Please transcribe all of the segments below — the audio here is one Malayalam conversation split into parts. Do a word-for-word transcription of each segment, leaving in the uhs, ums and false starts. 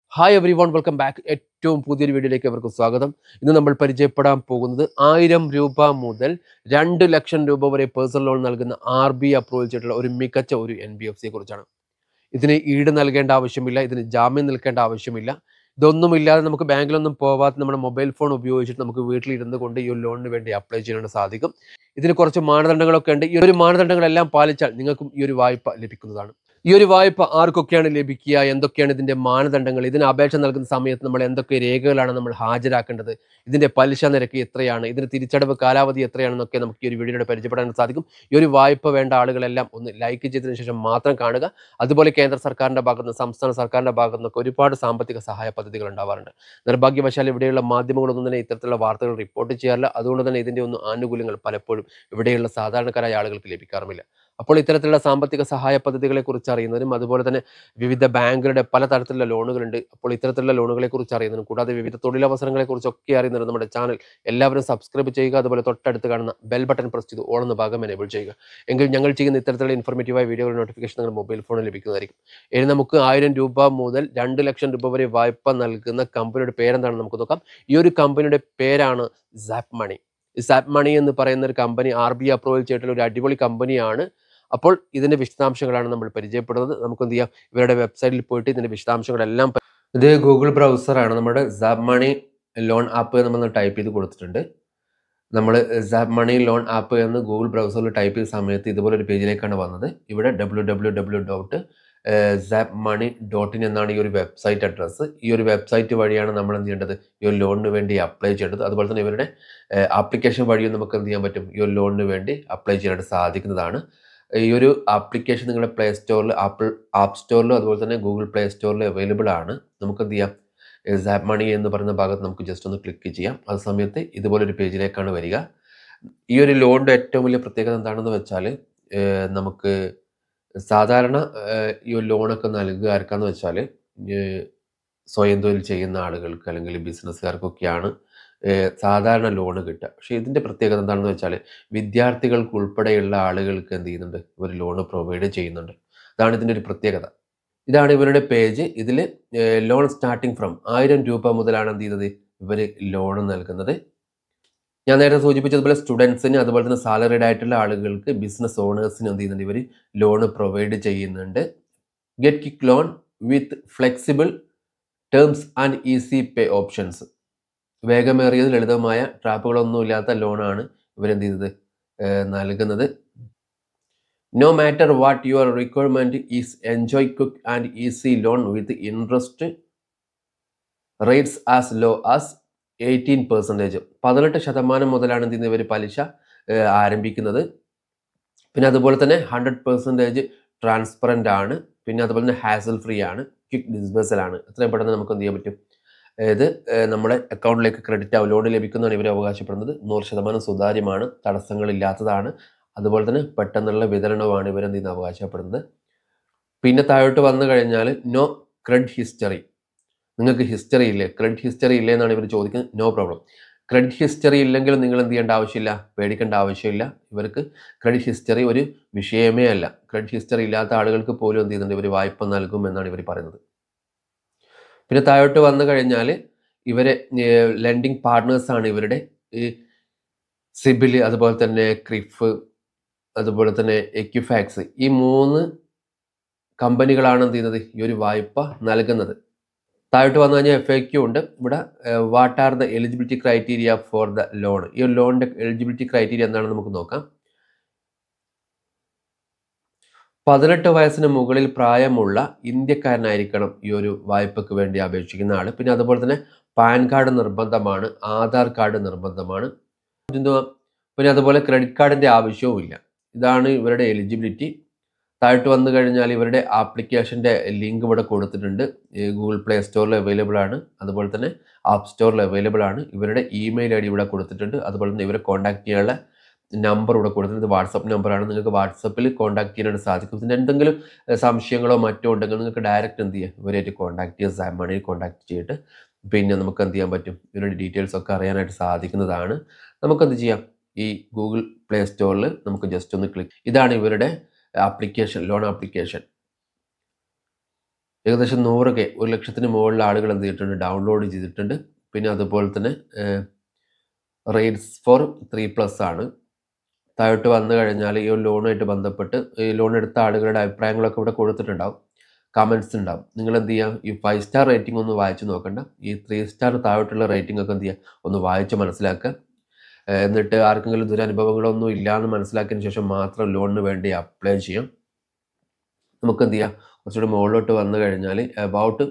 Hi everyone welcome back. ഏറ്റവും പുതിയൊരു വീഡിയോയിലേക്ക് അവർക്ക് സ്വാഗതം. ഇന്ന് നമ്മൾ പരിചയപ്പെടാൻ പോകുന്നത് ആയിരം രൂപ മുതൽ രണ്ട് ലക്ഷം രൂപ വരെ പേഴ്സണൽ ലോൺ നൽകുന്ന ആർ ബി അപ്രൂവൽ ചെയ്തിട്ടുള്ള ഒരു മികച്ച ഒരു എൻ ബി എഫ് സിയെ കുറിച്ചാണ്. ഇതിന് ഈട് നൽകേണ്ട ആവശ്യമില്ല, ഇതിന് ജാമ്യം നിൽക്കേണ്ട ആവശ്യമില്ല. ഇതൊന്നുമില്ലാതെ നമുക്ക് ബാങ്കിലൊന്നും പോവാതെ നമ്മുടെ മൊബൈൽ ഫോൺ ഉപയോഗിച്ചിട്ട് നമുക്ക് വീട്ടിലിരുന്ന് കൊണ്ട് ഈ ഒരു ലോണിന് വേണ്ടി അപ്ലൈ ചെയ്യാൻ സാധിക്കും. ഇതിന് കുറച്ച് മാനദണ്ഡങ്ങളൊക്കെ ഉണ്ട്. ഈ ഒരു മാനദണ്ഡങ്ങളെല്ലാം പാലിച്ചാൽ നിങ്ങൾക്കും ഈ ഒരു വായ്പ ലഭിക്കുന്നതാണ്. ഈ ഒരു വായ്പ ആർക്കൊക്കെയാണ് ലഭിക്കുക, എന്തൊക്കെയാണ് ഇതിന്റെ മാനദണ്ഡങ്ങൾ, ഇതിന് അപേക്ഷ നൽകുന്ന സമയത്ത് നമ്മൾ എന്തൊക്കെ രേഖകളാണ് നമ്മൾ ഹാജരാക്കേണ്ടത്, ഇതിന്റെ പലിശ നിരക്ക് എത്രയാണ്, ഇതിന്റെ തിരിച്ചടവ് കാലാവധി എത്രയാണെന്നൊക്കെ നമുക്ക് ഈ ഒരു വീഡിയോയുടെ പരിചയപ്പെടാൻ സാധിക്കും. ഈ ഒരു വായ്പ വേണ്ട ആളുകളെല്ലാം ഒന്ന് ലൈക്ക് ചെയ്തതിനു ശേഷം മാത്രം കാണുക. അതുപോലെ കേന്ദ്ര സർക്കാരിന്റെ ഭാഗത്ത് നിന്ന്, സംസ്ഥാന സർക്കാരിന്റെ ഭാഗത്ത് നിന്നൊക്കെ ഒരുപാട് സാമ്പത്തിക സഹായ പദ്ധതികൾ ഉണ്ടാവാറുണ്ട്. നിർഭാഗ്യവശാൽ ഇവിടെയുള്ള മാധ്യമങ്ങളൊന്നും തന്നെ ഇത്തരത്തിലുള്ള വാർത്തകൾ റിപ്പോർട്ട് ചെയ്യാറില്ല. അതുകൊണ്ട് തന്നെ ഇതിന്റെ ഒന്നും ആനുകൂല്യങ്ങൾ പലപ്പോഴും ഇവിടെയുള്ള സാധാരണക്കാരായ ആളുകൾക്ക് ലഭിക്കാറുമില്ല. അപ്പോൾ ഇത്തരത്തിലുള്ള സാമ്പത്തിക സഹായ പദ്ധതികളെ കുറിച്ച് അറിയുന്നതിനും അതുപോലെ തന്നെ വിവിധ ബാങ്കുകളുടെ പലതരത്തിലുള്ള ലോണുകളുണ്ട്. അപ്പോൾ ഇത്തരത്തിലുള്ള ലോണുകളെ കുറിച്ച് അറിയുന്നതിനും കൂടാതെ വിവിധ തൊഴിലവസരങ്ങളെ കുറിച്ചൊക്കെ അറിയുന്നതിനും നമ്മുടെ ചാനൽ എല്ലാവരും സബ്സ്ക്രൈബ് ചെയ്യുക. അതുപോലെ തൊട്ടടുത്ത് കാണുന്ന ബെൽ ബട്ടൺ പ്രസ് ചെയ്ത് ഓൾ എന്ന ഭാഗം എനേബിൾ ചെയ്യുക. എങ്കിൽ ഞങ്ങൾ ചെയ്യുന്ന ഇത്തരത്തിലുള്ള ഇൻഫോർമേറ്റീവായ വീഡിയോകളുടെ നോട്ടിഫിക്കേഷൻ നിങ്ങൾ മൊബൈൽ ഫോണിൽ ലഭിക്കുന്നതായിരിക്കും. ഇനി നമുക്ക് ആയിരം രൂപ മുതൽ രണ്ട് ലക്ഷം രൂപ വരെ വായ്പ നൽകുന്ന കമ്പനിയുടെ പേരെന്താണെന്ന് നമുക്ക് നോക്കാം. ഈ ഒരു കമ്പനിയുടെ പേരാണ് സാപ്പ് മണി. സാപ്പ് മണി എന്ന് പറയുന്ന ഒരു കമ്പനി ആർ ബി അപ്രൂവൽ ചെയ്തിട്ടുള്ള ഒരു അടിപൊളി കമ്പനിയാണ്. അപ്പോൾ ഇതിന്റെ വിശദാംശങ്ങളാണ് നമ്മൾ പരിചയപ്പെടുന്നത്. നമുക്ക് എന്ത് ചെയ്യാം, ഇവരുടെ വെബ്സൈറ്റിൽ പോയിട്ട് ഇതിന്റെ വിശദാംശങ്ങളെല്ലാം. ഇത് ഗൂഗിൾ ബ്രൗസറാണ്. നമ്മുടെ സാപ്പ് മണി ലോൺ ആപ്പ് നമ്മൾ ടൈപ്പ് ചെയ്ത് കൊടുത്തിട്ടുണ്ട്. നമ്മൾ സാപ്പ് മണി ലോൺ ആപ്പ് എന്ന് ഗൂഗിൾ ബ്രൗസറിൽ ടൈപ്പ് ചെയ്ത സമയത്ത് ഇതുപോലെ ഒരു പേജിലേക്കാണ് വന്നത്. ഇവിടെ W W W dot zap money dot in എന്നാണ് ഈ ഒരു വെബ്സൈറ്റ് അഡ്രസ്സ്. ഈ ഒരു വെബ്സൈറ്റ് വഴിയാണ് നമ്മൾ എന്ത് ചെയ്യേണ്ടത്, ഈ ഒരു ലോണിന് വേണ്ടി അപ്ലൈ ചെയ്യേണ്ടത്. അതുപോലെ തന്നെ ഇവരുടെ ആപ്ലിക്കേഷൻ വഴിയും നമുക്ക് എന്ത് ചെയ്യാൻ പറ്റും, ഈ ഒരു ലോണിന് വേണ്ടി അപ്ലൈ ചെയ്യാനായിട്ട് സാധിക്കുന്നതാണ്. ഈ ഒരു ആപ്ലിക്കേഷൻ നിങ്ങളുടെ പ്ലേ സ്റ്റോറിൽ, ആപ്പിൾ ആപ്പ് സ്റ്റോറിലും അതുപോലെ തന്നെ ഗൂഗിൾ പ്ലേ സ്റ്റോറിൽ അവൈലബിൾ ആണ്. നമുക്ക് എന്ത് ചെയ്യാം, സാപ്പ് മണി എന്ന് പറയുന്ന ഭാഗത്ത് നമുക്ക് ജസ്റ്റ് ഒന്ന് ക്ലിക്ക് ചെയ്യാം. ആ സമയത്ത് ഇതുപോലൊരു പേജിലേക്കാണ് വരിക. ഈ ഒരു ലോണിൻ്റെ ഏറ്റവും വലിയ പ്രത്യേകത എന്താണെന്ന് വെച്ചാൽ, നമുക്ക് സാധാരണ ഈ ഒരു ലോണൊക്കെ നൽകുക ആർക്കാന്ന് വെച്ചാൽ സ്വയം തൊഴിൽ ചെയ്യുന്ന ആളുകൾക്ക് അല്ലെങ്കിൽ ബിസിനസ്സുകാർക്കൊക്കെയാണ് സാധാരണ ലോണ് കിട്ടുക. പക്ഷേ ഇതിൻ്റെ പ്രത്യേകത എന്താണെന്ന് വെച്ചാൽ വിദ്യാർത്ഥികൾക്ക് ഉൾപ്പെടെയുള്ള ആളുകൾക്ക് എന്ത് ചെയ്യുന്നുണ്ട്, ഇവർ ലോണ് പ്രൊവൈഡ് ചെയ്യുന്നുണ്ട്. അതാണ് ഇതിൻ്റെ ഒരു പ്രത്യേകത. ഇതാണ് ഇവരുടെ പേജ്. ഇതിൽ ലോൺ സ്റ്റാർട്ടിങ് ഫ്രം ആയിരം രൂപ മുതലാണ് എന്ത് ചെയ്യുന്നത്, ഇവർ ലോൺ നൽകുന്നത്. ഞാൻ നേരത്തെ സൂചിപ്പിച്ചതുപോലെ സ്റ്റുഡൻസിന് അതുപോലെ തന്നെ സാലറിഡ് ആയിട്ടുള്ള ആളുകൾക്ക്, ബിസിനസ് ഓണേഴ്സിന് എന്ത് ചെയ്യുന്നുണ്ട്, ഇവർ ലോണ് പ്രൊവൈഡ് ചെയ്യുന്നുണ്ട്. Get quick loan with flexible terms and easy pay options. വേഗമേറിയത് ലളിതമായ ട്രാപ്പുകളൊന്നും ഇല്ലാത്ത ലോണാണ് ഇവരെന്ത് ചെയ്തത് നൽകുന്നത്. No matter what your requirement is enjoy quick and easy loan with interest rates as low as eighteen percentage. പതിനെട്ട് ശതമാനം മുതലാണ് എന്ത് ചെയ്യുന്നത്, ഇവർ പലിശ ആരംഭിക്കുന്നത്. പിന്നെ അതുപോലെ തന്നെ ഹൺഡ്രഡ് പെർസെൻറ്റേജ് ട്രാൻസ്പെറൻ്റ് ആണ്. പിന്നെ അതുപോലെ തന്നെ ഹാസൽ ഫ്രീ ആണ്, ക്വിക്ക് ഡിസ്ബേഴ്സൽ ആണ്. എത്രയും പെട്ടെന്ന് നമുക്ക് എന്ത് ചെയ്യാൻ പറ്റും, ഇത് നമ്മുടെ അക്കൗണ്ടിലേക്ക് ക്രെഡിറ്റ് ആവും, ലോൺ ലഭിക്കുന്നതാണ് ഇവർ അവകാശപ്പെടുന്നത്. നൂറ് ശതമാനം സുതാര്യമാണ്, തടസ്സങ്ങളില്ലാത്തതാണ്, അതുപോലെ തന്നെ പെട്ടെന്നുള്ള വിതരണവുമാണ് ഇവരെന്ത് ചെയ്യുന്നത് അവകാശപ്പെടുന്നത്. പിന്നെ താഴോട്ട് വന്നു കഴിഞ്ഞാൽ നോ ക്രെഡിറ്റ് ഹിസ്റ്ററി. നിങ്ങൾക്ക് ഹിസ്റ്ററി ഇല്ലേ, ക്രെഡിറ്റ് ഹിസ്റ്ററി ഇല്ലേ എന്നാണ് ഇവർ ചോദിക്കുന്നത്. No problem. ക്രെഡിറ്റ് ഹിസ്റ്ററി ഇല്ലെങ്കിലും നിങ്ങൾ എന്ത് ചെയ്യേണ്ട ആവശ്യമില്ല, പേടിക്കേണ്ട ആവശ്യമില്ല. ഇവർക്ക് ക്രെഡിറ്റ് ഹിസ്റ്ററി ഒരു വിഷയമേ അല്ല. ക്രെഡിറ്റ് ഹിസ്റ്ററി ഇല്ലാത്ത ആളുകൾക്ക് പോലും എന്ത് ചെയ്യുന്നുണ്ട്, ഇവർ വായ്പ നൽകും എന്നാണ് ഇവർ പറയുന്നത്. പിന്നെ താഴോട്ട് വന്നു കഴിഞ്ഞാൽ ഇവരെ ലെൻഡിങ് പാർട്ട്നേഴ്സാണ് ഇവരുടെ ഈ സിബിൽ, അതുപോലെ തന്നെ ക്രിഫ്, അതുപോലെ തന്നെ എക്യുഫാക്സ്. ഈ മൂന്ന് കമ്പനികളാണ് എന്ത് ചെയ്യുന്നത്, ഈ ഒരു വായ്പ നൽകുന്നത്. താഴോട്ട് വന്നു കഴിഞ്ഞാൽ എഫ് എ ക്യു ഉണ്ട്. ഇവിടെ what are the eligibility criteria for the loan. ഈ ഒരു ലോണിൻ്റെ എലിജിബിലിറ്റി ക്രൈറ്റീരിയ എന്താണെന്ന് നമുക്ക് നോക്കാം. പതിനെട്ട് വയസ്സിന് മുകളിൽ പ്രായമുള്ള ഇന്ത്യക്കാരനായിരിക്കണം ഈ ഒരു വായ്പയ്ക്ക് വേണ്ടി അപേക്ഷിക്കുന്ന ആൾ. പിന്നെ അതുപോലെ തന്നെ പാൻ കാർഡ് നിർബന്ധമാണ്, ആധാർ കാർഡ് നിർബന്ധമാണ്. പിന്നെ അതുപോലെ ക്രെഡിറ്റ് കാർഡിൻ്റെ ആവശ്യവുമില്ല. ഇതാണ് ഇവരുടെ എലിജിബിലിറ്റി. താഴോട്ട് വന്നു കഴിഞ്ഞാൽ ഇവരുടെ ആപ്ലിക്കേഷൻ്റെ ലിങ്ക് ഇവിടെ കൊടുത്തിട്ടുണ്ട്. ഗൂഗിൾ പ്ലേ സ്റ്റോറിൽ അവൈലബിൾ ആണ്, അതുപോലെ തന്നെ ആപ്പ് സ്റ്റോറിൽ അവൈലബിൾ ആണ്. ഇവരുടെ ഇമെയിൽ ഐ ഡി ഇവിടെ കൊടുത്തിട്ടുണ്ട്. അതുപോലെ തന്നെ ഇവരെ കോൺടാക്ട് ചെയ്യാനുള്ള നമ്പർ ഇവിടെ കൊടുത്തിട്ടുണ്ട്. വാട്സപ്പ് നമ്പറാണ്. നിങ്ങൾക്ക് വാട്സപ്പിൽ കോൺടാക്ട് ചെയ്യാനായിട്ട് സാധിക്കും. പിന്നെ എന്തെങ്കിലും സംശയങ്ങളോ മറ്റോ ഉണ്ടെങ്കിൽ നിങ്ങൾക്ക് ഡയറക്റ്റ് എന്ത് ചെയ്യാം, ഇവരായിട്ട് കോൺടാക്ട് ചെയ്യുക, സാപ്പ് മണിയിൽ കോൺടാക്ട് ചെയ്തിട്ട് പിന്നെ നമുക്ക് എന്ത് ചെയ്യാൻ പറ്റും, ഇവരുടെ ഡീറ്റെയിൽസ് ഒക്കെ അറിയാനായിട്ട് സാധിക്കുന്നതാണ്. നമുക്കെന്ത് ചെയ്യാം, ഈ ഗൂഗിൾ പ്ലേ സ്റ്റോറിൽ നമുക്ക് ജസ്റ്റ് ഒന്ന് ക്ലിക്ക്. ഇതാണ് ഇവരുടെ ആപ്ലിക്കേഷൻ, ലോൺ ആപ്ലിക്കേഷൻ. ഏകദേശം നൂറ് കെ ഒരു ലക്ഷത്തിന് മുകളിൽ ആളുകൾ എന്ത് ചെയ്തിട്ടുണ്ട്, ഡൗൺലോഡ് ചെയ്തിട്ടുണ്ട്. പിന്നെ അതുപോലെ തന്നെ റേറ്റ്സ് ഫോർ ത്രീ പ്ലസ് ആണ്. താഴോട്ട് വന്നു കഴിഞ്ഞാൽ ഈ ഒരു ലോണുമായിട്ട് ബന്ധപ്പെട്ട് ഈ ലോൺ എടുത്ത ആളുകളുടെ അഭിപ്രായങ്ങളൊക്കെ ഇവിടെ കൊടുത്തിട്ടുണ്ടാവും, കമൻറ്റ്സ് ഉണ്ടാവും. നിങ്ങൾ എന്ത് ചെയ്യുക, ഈ ഫൈവ് സ്റ്റാർ റേറ്റിംഗ് ഒന്ന് വായിച്ച് നോക്കണ്ട, ഈ ത്രീ സ്റ്റാർ താഴോട്ടുള്ള റേറ്റിംഗ് ഒക്കെ എന്ത് ചെയ്യുക, ഒന്ന് വായിച്ച് മനസ്സിലാക്കുക. എന്നിട്ട് ആർക്കെങ്കിലും ദുരനുഭവങ്ങളൊന്നും ഇല്ലയെന്ന് മനസ്സിലാക്കിയതിന് ശേഷം മാത്രം ലോണിന് വേണ്ടി അപ്ലൈ ചെയ്യാം. നമുക്ക് എന്ത് ചെയ്യാം, കുറച്ചുകൂടി മുകളിലോട്ട് വന്നു കഴിഞ്ഞാൽ അബൌട്ട്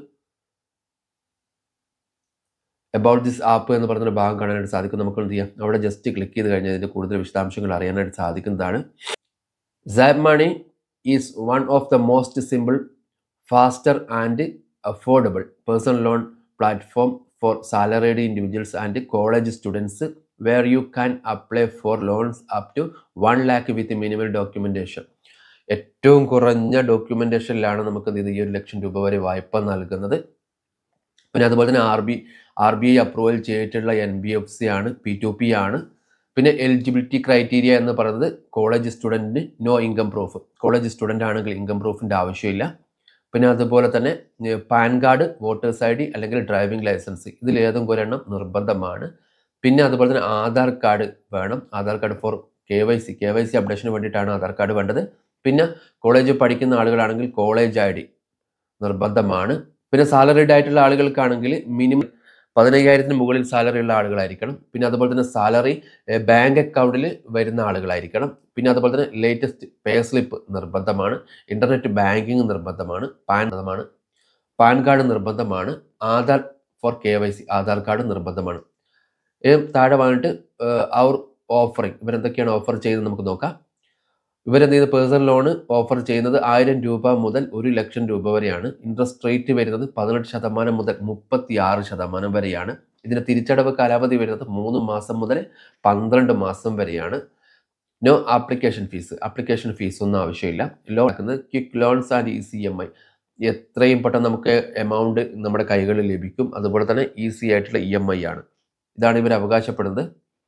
അബൌട്ട് ദിസ് ആപ്പ് എന്ന് പറഞ്ഞൊരു ഭാഗം കാണാനായിട്ട് സാധിക്കും. നമുക്ക് എന്ത് ചെയ്യാം, അവിടെ ജസ്റ്റ് ക്ലിക്ക് ചെയ്ത് കഴിഞ്ഞാൽ ഇതിൻ്റെ കൂടുതൽ വിശദാംശങ്ങൾ അറിയാനായിട്ട് സാധിക്കുന്നതാണ്. Zap money is one of the most simple, faster and affordable personal loan platform for salaried individuals and college students where you can apply for loans up to one lakh with minimal documentation. ഏറ്റവും കുറഞ്ഞ ഡോക്യുമെൻറ്റേഷനിലാണ് നമുക്ക് എന്ത് ചെയ്ത് ഈ ഒരു ലക്ഷം രൂപ വരെ വായ്പ നൽകുന്നത്. പിന്നെ അതുപോലെ തന്നെ R B R B I approval ചെയ്തിട്ടുള്ള എൻ ബി എഫ് സി ആണ്, പി ടു പി ആണ്. പിന്നെ എലിജിബിലിറ്റി ക്രൈറ്റീരിയ എന്ന് പറയുന്നത് കോളേജ് സ്റ്റുഡൻറ്റിന് no income proof, college student ആണെങ്കിൽ ഇൻകം പ്രൂഫിൻ്റെ ആവശ്യമില്ല. പിന്നെ അതുപോലെ തന്നെ PAN card, voters I D അല്ലെങ്കിൽ ഡ്രൈവിംഗ് ലൈസൻസ്, ഇതിലേതെങ്കിലും ഒരെണ്ണം നിർബന്ധമാണ്. പിന്നെ അതുപോലെ തന്നെ ആധാർ കാർഡ് വേണം, Aadhaar card for K Y C K Y C അപ്ഡേഷന് വേണ്ടിയിട്ടാണ് ആധാർ കാർഡ് വേണ്ടത്. പിന്നെ കോളേജിൽ പഠിക്കുന്ന ആളുകളാണെങ്കിൽ കോളേജ് ഐ ഡി നിർബന്ധമാണ്. പിന്നെ സാലറീഡ് ആയിട്ടുള്ള ആളുകൾക്കാണെങ്കിൽ മിനിമം പതിനയ്യായിരത്തിന് മുകളിൽ സാലറി ഉള്ള ആളുകളായിരിക്കണം. പിന്നെ അതുപോലെ തന്നെ സാലറി ബാങ്ക് അക്കൗണ്ടിൽ വരുന്ന ആളുകളായിരിക്കണം. പിന്നെ അതുപോലെ തന്നെ ലേറ്റസ്റ്റ് പേ സ്ലിപ്പ് നിർബന്ധമാണ്. ഇൻ്റർനെറ്റ് ബാങ്കിങ് നിർബന്ധമാണ്. പാൻ നിർബന്ധമാണ് പാൻ കാർഡ് നിർബന്ധമാണ്. Aadhaar for K Y C Aadhaar card നിർബന്ധമാണ്. താഴെ വന്നിട്ട് അവർ ഓഫറിങ്, ഇവരെന്തൊക്കെയാണ് ഓഫർ ചെയ്യുന്നത് നമുക്ക് നോക്കാം. ഇവരെന്ത് ചെയ്യുന്നത്, പേഴ്സണൽ ലോണ് ഓഫർ ചെയ്യുന്നത് ആയിരം രൂപ മുതൽ ഒരു ലക്ഷം രൂപ വരെയാണ്. ഇൻട്രസ്റ്റ് റേറ്റ് വരുന്നത് പതിനെട്ട് ശതമാനം മുതൽ മുപ്പത്തി ആറ് ശതമാനം വരെയാണ്. ഇതിൻ്റെ തിരിച്ചടവ് കാലാവധി വരുന്നത് മൂന്ന് മാസം മുതൽ പന്ത്രണ്ട് മാസം വരെയാണ്. No application fees, application fees ഒന്നും ആവശ്യമില്ല. ലോൺ ആക്കുന്നത് quick loans and E C M I, എത്രയും പെട്ടെന്ന് നമുക്ക് എമൗണ്ട് നമ്മുടെ കൈകളിൽ ലഭിക്കും. അതുപോലെ തന്നെ ഈസി ആയിട്ടുള്ള ഇ എം ഐ ആണ്. ഇതാണ് ഇവർ അവകാശപ്പെടുന്നത്.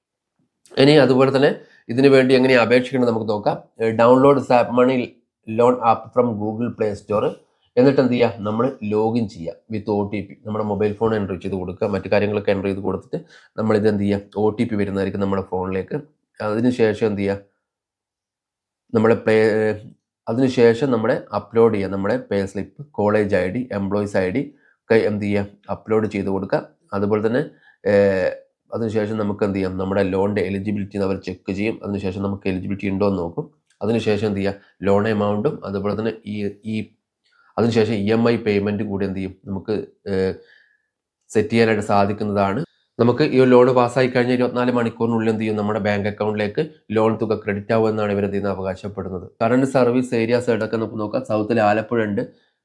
ഇനി അതുപോലെ തന്നെ ഇതിനു വേണ്ടി എങ്ങനെ അപേക്ഷിക്കണം നമുക്ക് നോക്കാം. Download Zap money loan app from Google Play Store. എന്നിട്ട് എന്ത് ചെയ്യുക, നമ്മൾ ലോഗിൻ ചെയ്യുക വിത്ത് ഒ ടി പി. നമ്മുടെ മൊബൈൽ ഫോൺ എൻ്റർ ചെയ്ത് കൊടുക്കുക, മറ്റു കാര്യങ്ങളൊക്കെ എൻ്റർ ചെയ്ത് കൊടുത്തിട്ട് നമ്മളിത് എന്ത് ചെയ്യുക, ഒ ടി പി വരുന്നതായിരിക്കും നമ്മുടെ ഫോണിലേക്ക്. അതിനുശേഷം എന്ത് ചെയ്യുക, നമ്മുടെ പേ അതിനുശേഷം നമ്മുടെ അപ്ലോഡ് ചെയ്യുക നമ്മുടെ pay slip, college I D, employees I D ഒക്കെ എന്ത് ചെയ്യുക, അപ്ലോഡ് ചെയ്ത് കൊടുക്കുക. അതുപോലെ തന്നെ അതിനുശേഷം നമുക്ക് എന്ത് ചെയ്യാം, നമ്മുടെ ലോണിൻ്റെ എലിജിബിലിറ്റി അവർ ചെക്ക് ചെയ്യും. അതിനുശേഷം നമുക്ക് എലിജിബിലിറ്റി ഉണ്ടോ എന്ന് നോക്കും. അതിനുശേഷം എന്ത് ചെയ്യുക, ലോൺ എമൗണ്ടും അതുപോലെ തന്നെ ഈ ഈ അതിനുശേഷം ഇ എം ഐ പേയ്മെൻറ്റും കൂടി എന്ത് ചെയ്യും, നമുക്ക് സെറ്റ് ചെയ്യാനായിട്ട് സാധിക്കുന്നതാണ്. നമുക്ക് ഈ ലോൺ പാസ്സായി കഴിഞ്ഞാൽ ഇരുപത്തിനാല് മണിക്കൂറിനുള്ളിൽ എന്ത് ചെയ്യും, നമ്മുടെ ബാങ്ക് അക്കൗണ്ടിലേക്ക് ലോൺ തുക ക്രെഡിറ്റ് ആവുമെന്നാണ് ഇവരെന്ത് ചെയ്യുന്നത് അവകാശപ്പെടുന്നത്. കറണ്ട് സർവീസ് ഏരിയാസ് ഇടയ്ക്ക് നമുക്ക് നോക്കാം. സൗത്തിൽ ആലപ്പുഴ ഉണ്ട്,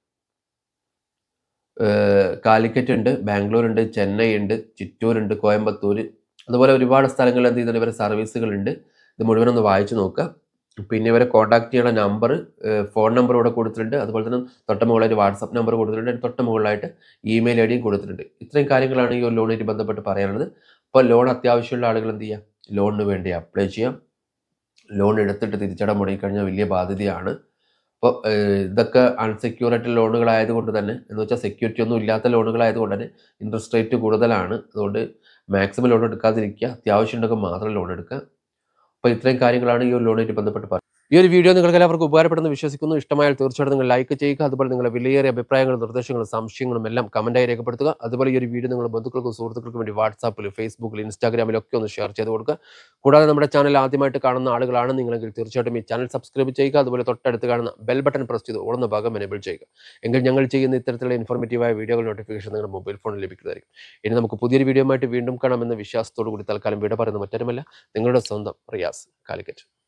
കാലിക്കറ്റ് ഉണ്ട്, ബാംഗ്ലൂർ ഉണ്ട്, ചെന്നൈ ഉണ്ട്, ചിറ്റൂരുണ്ട്, കോയമ്പത്തൂർ, അതുപോലെ ഒരുപാട് സ്ഥലങ്ങളിൽ എന്ത് ചെയ്യുന്നുണ്ട് ഇവരെ സർവീസുകളുണ്ട്. ഇത് മുഴുവനൊന്ന് വായിച്ച് നോക്കുക. പിന്നെ ഇവരെ കോൺടാക്ട് ചെയ്യുന്ന നമ്പർ, ഫോൺ നമ്പർ ഇവിടെ കൊടുത്തിട്ടുണ്ട്. അതുപോലെ തന്നെ തൊട്ട മുകളിലായിട്ട് വാട്സപ്പ് നമ്പർ കൊടുത്തിട്ടുണ്ട്. തൊട്ട മുകളിലായിട്ട് ഇമെയിൽ ഐ ഡിയും കൊടുത്തിട്ടുണ്ട്. ഇത്രയും കാര്യങ്ങളാണ് ഈ ഒരു ലോണായിട്ട് ബന്ധപ്പെട്ട് പറയാനുള്ളത്. അപ്പോൾ ലോൺ അത്യാവശ്യമുള്ള ആളുകൾ എന്ത് ചെയ്യുക, ലോണിന് വേണ്ടി അപ്ലൈ ചെയ്യാം. ലോൺ എടുത്തിട്ട് തിരിച്ചടം മുടങ്ങിക്കഴിഞ്ഞാൽ വലിയ ബാധ്യതയാണ്. അപ്പോൾ ഇതൊക്കെ അൺസെക്യൂർഡ് ലോണുകളായതുകൊണ്ട് തന്നെ, എന്ന് വെച്ചാൽ സെക്യൂരിറ്റി ഒന്നും ഇല്ലാത്ത ലോണുകളായതുകൊണ്ട് തന്നെ ഇൻട്രസ്റ്റ് റേറ്റ് കൂടുതലാണ്. അതുകൊണ്ട് മാക്സിമം ലോൺ എടുക്കാതിരിക്കുക, അത്യാവശ്യം ഉണ്ടെങ്കിൽ മാത്രം ലോൺ എടുക്കുക. അപ്പോൾ ഇത്രയും കാര്യങ്ങളാണ് ഈ ഒരു ലോണായിട്ട് ബന്ധപ്പെട്ട് പറയുന്നത്. ഈ ഒരു വീഡിയോ നിങ്ങൾക്ക് എല്ലാവർക്കും ഉപകാരപ്പെടുന്നു വിശ്വസിക്കുന്നു. ഇഷ്ടമായാൽ തീർച്ചയായിട്ടും നിങ്ങൾ ലൈക്ക് ചെയ്യുക. അതുപോലെ നിങ്ങളുടെ വിലയേറിയ അഭിപ്രായങ്ങളും നിർദ്ദേശങ്ങളും സംശയങ്ങളും എല്ലാം കമൻറ്റായി രേഖപ്പെടുത്തുക. അതുപോലെ ഈ ഒരു വീഡിയോ നിങ്ങൾ ബന്ധുക്കൾക്കും സുഹൃത്തുക്കൾക്കും വേണ്ടി വാട്സാപ്പിൽ, ഫേസ്ബുക്കിൽ, ഇൻസ്റ്റാഗ്രാമിലൊക്കെ ഒന്ന് ഷെയർ ചെയ്ത് കൊടുക്കുക. കൂടാതെ നമ്മുടെ ചാനൽ ആദ്യമായിട്ട് കാണുന്ന ആളുകളാണ് നിങ്ങളെങ്കിൽ തീർച്ചയായിട്ടും ഈ ചാനൽ സബ്സ്ക്രൈബ് ചെയ്യുക. അതുപോലെ തൊട്ടടുത്ത് കാണുന്ന ബെൽ ബട്ടൺ പ്രസ് ചെയ്ത് ഓടുന്ന ഭാഗം എനേബിൾ ചെയ്യുക. എങ്കിൽ ഞങ്ങൾ ചെയ്യുന്ന ഇത്തരത്തിലുള്ള ഇൻഫോർമേറ്റീവായ വീഡിയോകൾ നോട്ടിഫിക്കേഷൻ നിങ്ങളുടെ മൊബൈൽ ഫോണിൽ ലഭിക്കുന്നതായിരിക്കും. ഇനി നമുക്ക് പുതിയൊരു വീഡിയോ ആയിട്ട് വീണ്ടും കാണാമെന്ന വിശ്വാസത്തോടു കൂടി തൽക്കാലം വീഡിയോ പറയുന്ന മറ്റൊരുമല്ല, നിങ്ങളുടെ സ്വന്തം റിയാസ്, കാലിക്കറ്റ്.